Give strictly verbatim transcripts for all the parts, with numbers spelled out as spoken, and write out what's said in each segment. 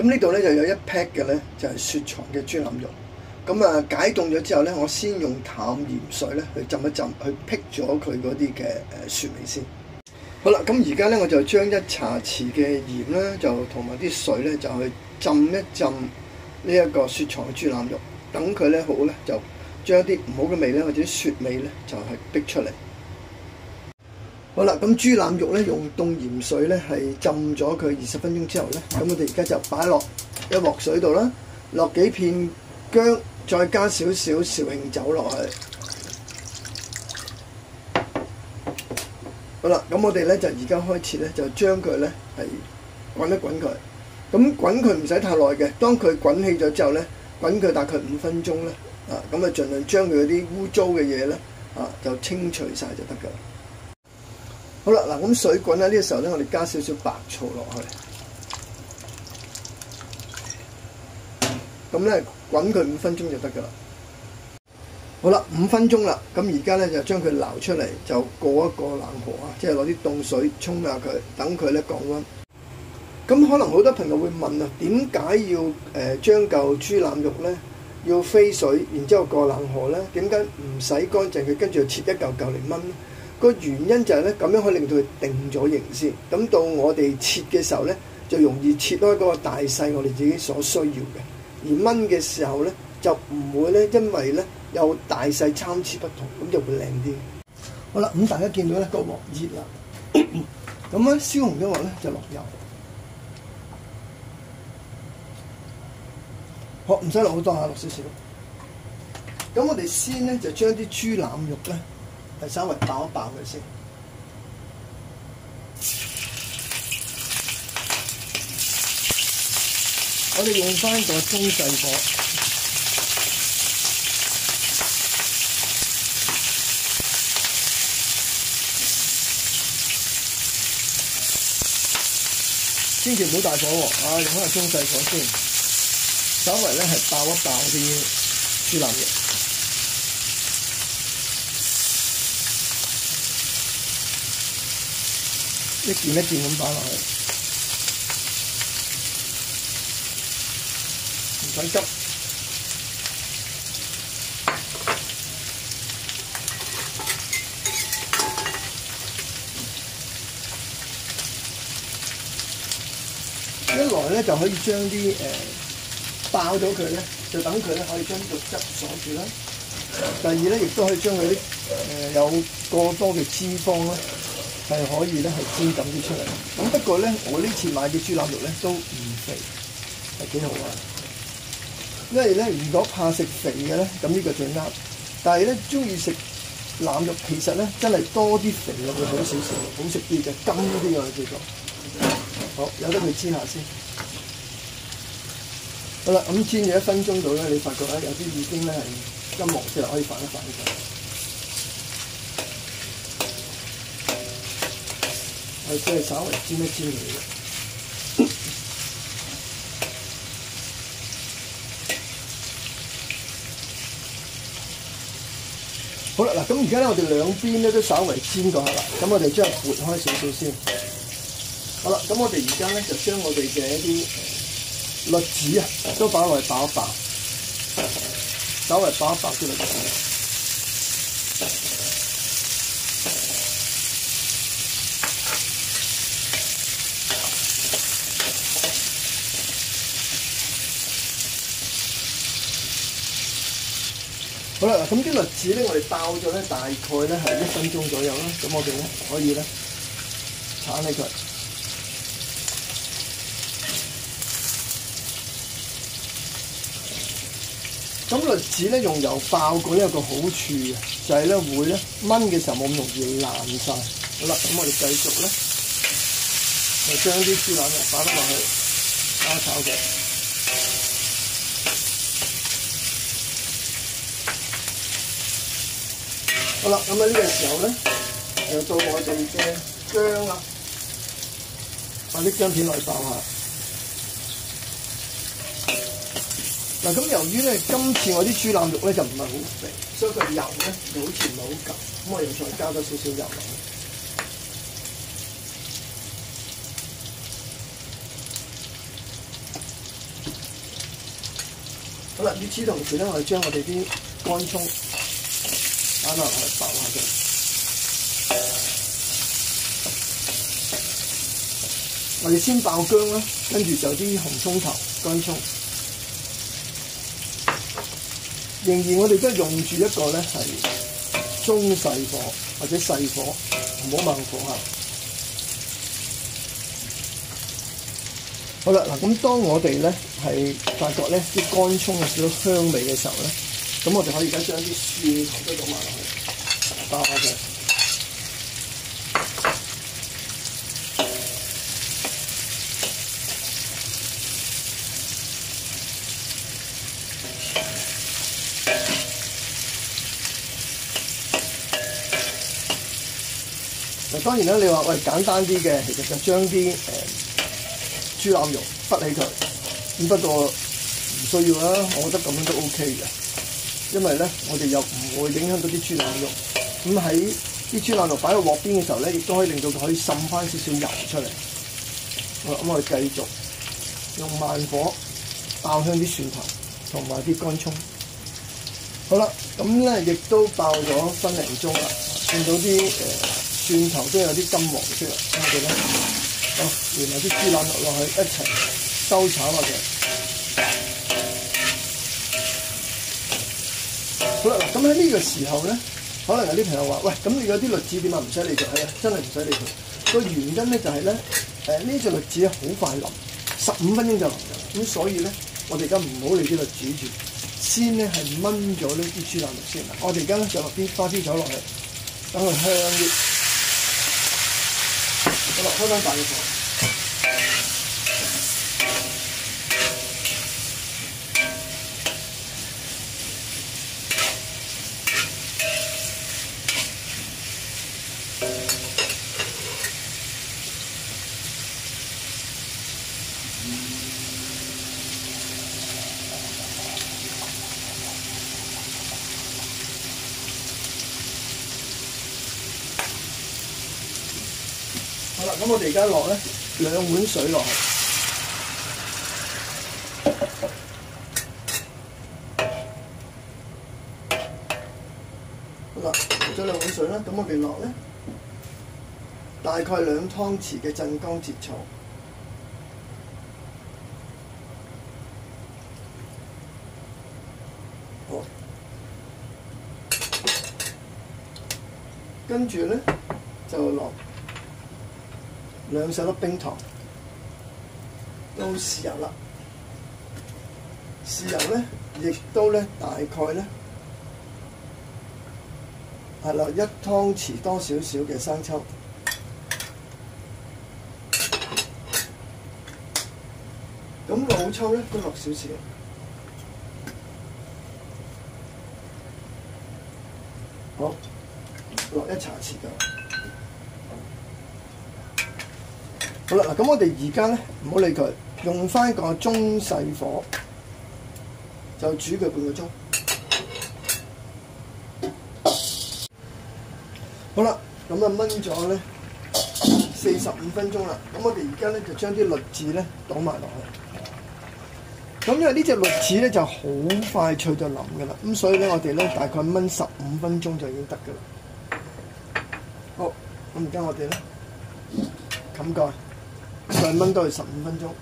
咁呢度咧就有一 pack 嘅咧，就係雪藏嘅豬腩肉。咁啊解凍咗之後咧，我先用淡鹽水咧去浸一浸，去辟咗佢嗰啲嘅誒雪味先。好啦，咁而家咧我就將一茶匙嘅鹽咧，就同埋啲水咧，就去浸一浸呢一個雪藏嘅豬腩肉，等佢咧好咧，就將一啲唔好嘅味咧，或者雪味咧，就係逼出嚟。好啦，咁豬腩肉咧用凍鹽水咧係浸咗佢二十分鐘之後咧，咁我哋而家就擺落一鑊水度啦，落幾片薑，再加少少紹興酒落去。好啦，咁我哋咧就而家開始咧就將佢咧係滾一滾佢。咁滾佢唔使太耐嘅，當佢滾起咗之後咧，滾佢大概五分鐘咧，啊咁啊盡量將佢嗰啲污糟嘅嘢咧啊就清除晒就得㗎啦。好啦，嗱咁水滾喺呢個時候咧，我哋加少少白醋落去，咁咧滾佢五分鐘就得㗎啦。好啦，五分鐘啦，咁而家咧就將佢撈出嚟，就過一個冷河啊，即係攞啲凍水沖下佢，等佢咧降溫。咁可能好多朋友會問啊，點解要誒、呃、將嚿豬腩肉咧要飛水，然之後過冷河咧？點解唔洗乾淨佢，跟住切一嚿嚿嚟炆咧？個原因就係咧，咁樣可以令到佢定咗形先。咁到我哋切嘅時候咧，就容易切開嗰個大細我哋自己所需要嘅。而炆嘅時候咧，就唔會咧，因為咧有大細參差不同，咁就會靚啲。好啦，咁大家見到咧個鑊熱啦，咁咧燒紅咗鑊咧就落油。好，唔使落好多下，落少少。咁我哋先咧就將啲豬腩肉咧係稍微爆一爆佢先。我哋用翻個中細火，千祈唔好大火喎，啊用翻個中細火先，稍微咧係爆一爆啲豬腩肉。一件一件咁擺落去，唔使急。一來咧就可以將啲誒爆咗佢咧，就等佢咧可以將肉質鎖住啦。第二咧，亦都可以將佢啲誒有過多嘅脂肪咧。係可以咧，係煎咁啲出嚟。咁不過咧，我呢次買嘅豬腩肉咧都唔肥，係幾好啊！因為咧，如果怕食肥嘅咧，咁呢個最啱。但係咧，中意食腩肉，其實咧真係多啲肥嘅會好少少，好食啲嘅，甘啲啊叫做。好，由得佢煎下先。好啦，咁煎咗一分鐘到咧，你發覺咧有啲已經咧係金黃色，可以反一反佢。係即係稍微煎一煎佢嘅。好啦，嗱咁而家咧，我哋兩邊咧都稍微煎過下啦。咁我哋將佢撥開少少先。好啦，咁我哋而家咧就將我哋嘅一啲栗子啊，都擺落去爆一爆，稍微爆一爆啲栗子。好啦，咁啲栗子咧，我哋爆咗咧，大概咧係一分鐘左右啦。咁我哋咧可以咧鏟起佢。咁栗子咧用油爆過咧有個好處嘅，就係咧會咧炆嘅時候冇咁容易爛晒。好啦，咁我哋繼續咧就將啲豬腩肉擺翻落去炒炒佢。好啦，咁啊呢個時候咧，又到我哋嘅薑啦，擺啲薑片落去爆下。嗱，咁由於咧今次我啲豬腩肉咧就唔係好肥，所以個油咧就好似唔係好夠，咁我又再加多少少油落去。 好啦，與此同時咧，我哋將我哋啲乾葱擺落去爆下佢。我哋先爆薑啦，跟住就啲紅葱頭、乾葱。仍然我哋都係用住一個咧係中細火或者細火，唔好猛火下。好啦，嗱咁當我哋咧係發覺咧啲乾葱有少少香味嘅時候咧，咁我哋可以而家將啲蒜頭都倒埋落去，爆下佢。嗱當然啦，你話喂簡單啲嘅，其實就將啲誒豬腩肉滗起佢，咁不過唔需要啦，我覺得咁樣都 O K 嘅，因為咧我哋又唔會影響到啲豬腩肉。咁喺啲豬腩肉擺喺鑊邊嘅時候咧，亦都可以令到佢可以滲翻少少油出嚟。好啦，咁我哋繼續用慢火爆香啲蒜頭同埋啲乾葱。好啦，咁咧亦都爆咗分零鐘啦，見到啲誒。呃蒜頭都有啲金黃色啦，咁我哋咧，好連埋啲豬腩肉落去一齊收炒落去。好啦，咁喺呢個時候咧，可能有啲朋友話：喂，咁你有啲栗子點啊？唔使理佢，係啊，真係唔使理佢。個原因咧就係咧，誒呢隻栗子咧好快腍，十五分鐘就腍㗎。咁所以咧，我哋而家唔好理啲栗子住，先咧係燜咗呢啲豬腩肉先。我哋而家咧就落啲花椒酒落去，等佢香啲。好啦，開翻大嘅火。好啦，咁我哋而家落咧兩碗水落去，好啦，落咗兩碗水啦，咁我哋落咧大概兩湯匙嘅鎮江浙醋，好，跟住咧就落兩細粒冰糖，到豉油啦。豉油咧，亦都咧大概咧係落一湯匙多少少嘅生抽，咁老抽咧都落少少，好，落一茶匙㗎。好啦，嗱咁我哋而家咧唔好理佢，用翻個中細火就煮佢半個鐘。好啦，咁啊燜咗咧四十五分鐘啦。咁我哋而家咧就將啲栗子咧倒埋落去。咁因為呢隻栗子咧就好快脆就腍㗎啦，咁所以咧我哋咧大概燜十五分鐘就已經得㗎啦。好，咁而家我哋咧冚蓋。再燜多佢十五分鐘。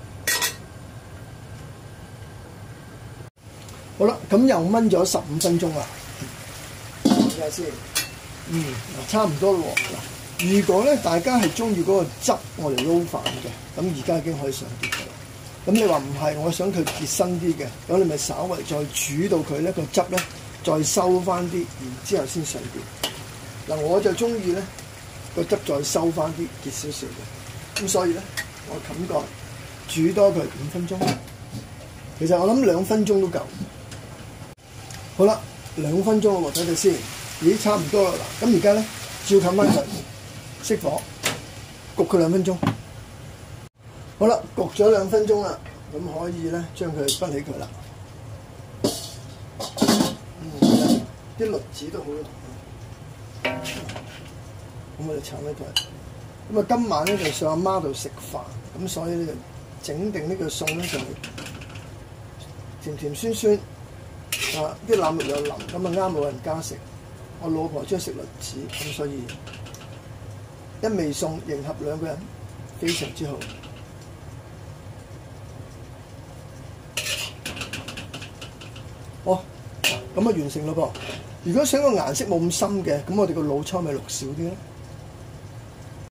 好啦，咁又燜咗十五分鐘啦。睇下先，嗯，嗱差唔多咯喎。嗱，如果咧大家係中意嗰個汁，我哋撈飯嘅，咁而家已經可以上碟㗎啦。咁你話唔係，我想佢結身啲嘅，咁你咪稍為再煮到佢咧個汁咧，再收翻啲，然之後先上碟。嗱，我就中意咧個汁再收翻啲，結少少嘅。咁所以咧，我冚蓋煮多佢五分鐘。其實我諗兩分鐘都夠。好啦，兩分鐘我睇睇先，咦差唔多啦嗱。咁而家咧，照冚翻佢，熄火，焗佢兩分鐘。好啦，焗咗兩分鐘啦，咁可以咧將佢分起佢啦。嗯，啲栗子都好濃。咁我哋炒呢佢。咁啊，今晚咧就上阿媽度食飯，咁所以咧就整定呢個餸咧就甜甜酸酸，啊啲腩肉又腍，咁啊啱老人家食。我老婆中意食栗子，咁所以一味餸迎合兩個人，非常之好。好，咁啊完成咯噃。如果想個顏色冇咁深嘅，咁我哋個老抽咪落少啲咯。